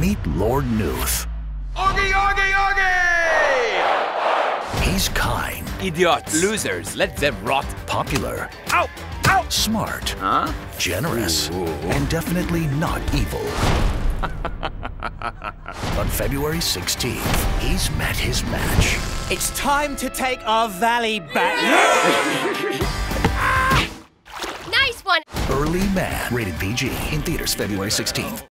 Meet Lord Nooth. Augie, Augie, Augie! He's kind. Idiots. Losers. Let them rot. Popular. Ow! Ow! Smart. Huh? Generous. And definitely not evil. On February 16th, he's met his match. It's time to take our valley back. Nice one! Early Man. Rated PG. In theaters February 16th.